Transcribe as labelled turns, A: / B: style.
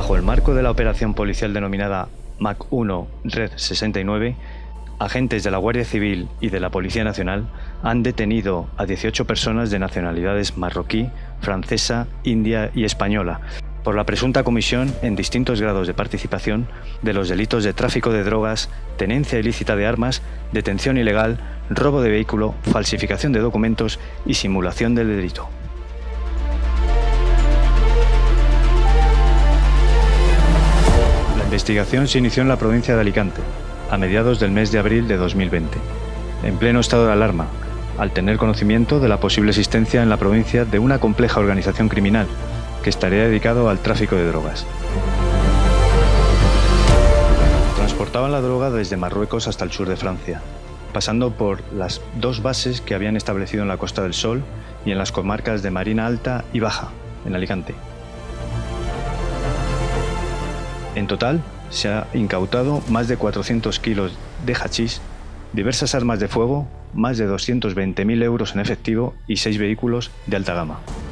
A: Bajo el marco de la operación policial denominada MAC-1 Red 69, agentes de la Guardia Civil y de la Policía Nacional han detenido a 18 personas de nacionalidades marroquí, francesa, india y española por la presunta comisión en distintos grados de participación de los delitos de tráfico de drogas, tenencia ilícita de armas, detención ilegal, robo de vehículo, falsificación de documentos y simulación del delito. La investigación se inició en la provincia de Alicante, a mediados del mes de abril de 2020, en pleno estado de alarma, al tener conocimiento de la posible existencia en la provincia de una compleja organización criminal que estaría dedicado al tráfico de drogas. Transportaban la droga desde Marruecos hasta el sur de Francia, pasando por las dos bases que habían establecido en la Costa del Sol y en las comarcas de Marina Alta y Baja, en Alicante. En total, se ha incautado más de 400 kilos de hachís, diversas armas de fuego, más de 220.000 euros en efectivo y 6 vehículos de alta gama.